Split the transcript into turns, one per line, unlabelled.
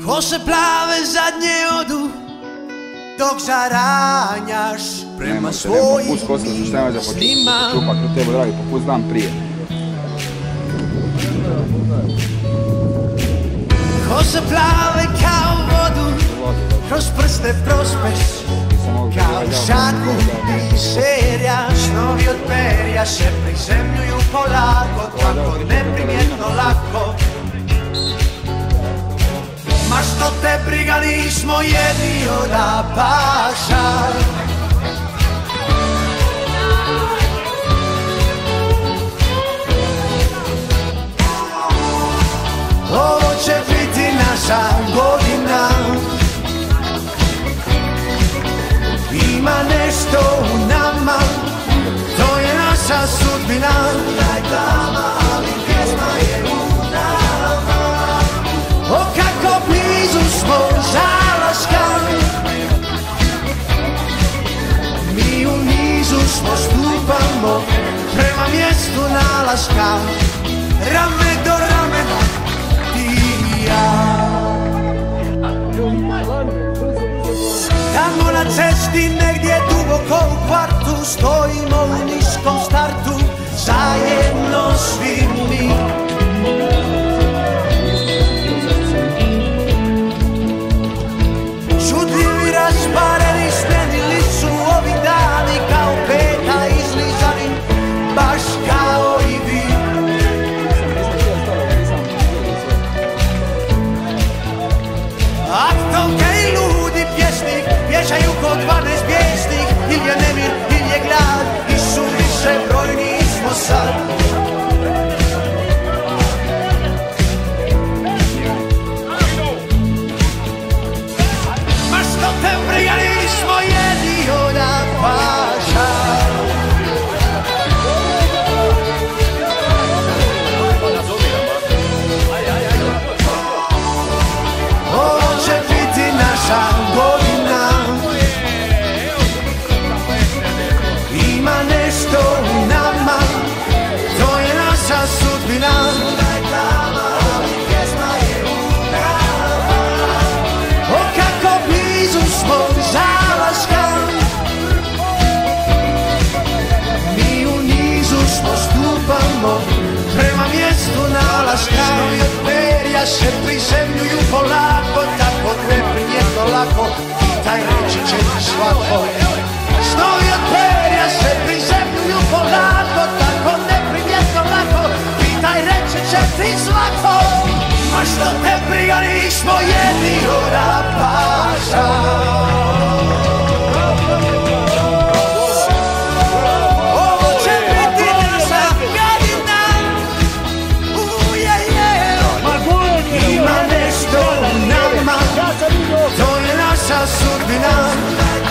Kose plave zadnje odu dok zaranjaš prema svojim snima.
Čupak na tebe, dragi, pokuzdam prije.
Kose plave kao vodu, kroz prste prospeš, kao šatku serija. Snovi od perja se prizemljuju polako, tako neprimjetno lako. Ma što te briga, nismo jedni od apaša. Ovo će biti naša godina. Ima nešto u nama, to je naša sudbina. Daj tama, ali pjesma je u nama. O kako blizu smo zalaska, mi u nizu smo, stupamo prema mjestu nalaska. Rame do ramena, ti i ja. Tamo na cesti negdje duboko u kvartu stojimo u niskom startu, zajedno svi mi. Čudljivi, raspareni, smenili su ovi dani kao peta izlizani, baš kao i vi. Aktovke i ludi pjesnik bježaju ko 12 bijesnih, ili je nemir, ili je glad, i suviše brojni smo sad. Ma što te briga, nismo jedni od apaša. Ovo će biti naša godina. Ima nešto u nama, to je naša sudbina. O kako blizu smo zalaska, mi u nizu smo, stupamo prema mjestu nalaska. Snovi od perja se prizemljuju polako, tako neprimjetno lako, taj reći će ti svako. Snovi od perja se prizemljuju polako, tako neprimjetno lako, pitaj reći će ti svako. Ma što te briga, nismo jedni od apaša. Ovo će biti naša godina. Ima nešto u nama, to je naša sudbina.